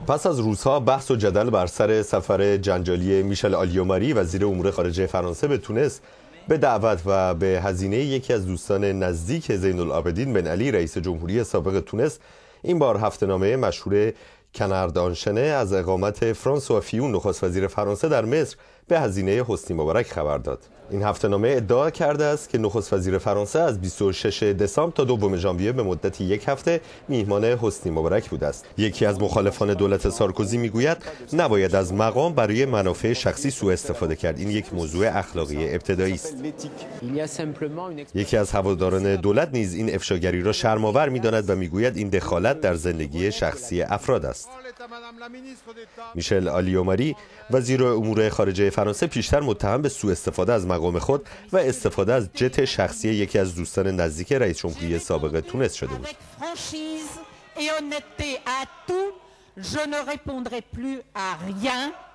پس از روزها بحث و جدل بر سر سفر جنجالی میشل آلیوماری وزیر امور خارجه فرانسه به تونس به دعوت و به هزینه یکی از دوستان نزدیک زین العابدین بن علی رئیس جمهوری سابق تونس، این بار هفته‌نامه مشهور کنارد آنشنه از اقامت فرانسوا فیون نخست وزیر فرانسه در مصر به هزینه حسنی مبارک خبر داد. این هفته‌نامه ادعا کرده است که نخست وزیر فرانسه از 26 دسامبر تا 2 ژانویه به مدت یک هفته میهمان حسنی مبارک بوده است. یکی از مخالفان دولت سارکوزی میگوید نباید از مقام برای منافع شخصی سوء استفاده کرد. این یک موضوع اخلاقی ابتدایی است. یکی از هواداران دولت نیز این افشاگری را شرم‌آور می‌داند و میگوید این دخالت در زندگی شخصی افراد است. میشل آلیوماری وزیر امور خارجه فرانسه پیشتر متهم به سوء استفاده از مقام خود و استفاده از جت شخصی یکی از دوستان نزدیک رئیس جمهوری سابق تونس شده بود.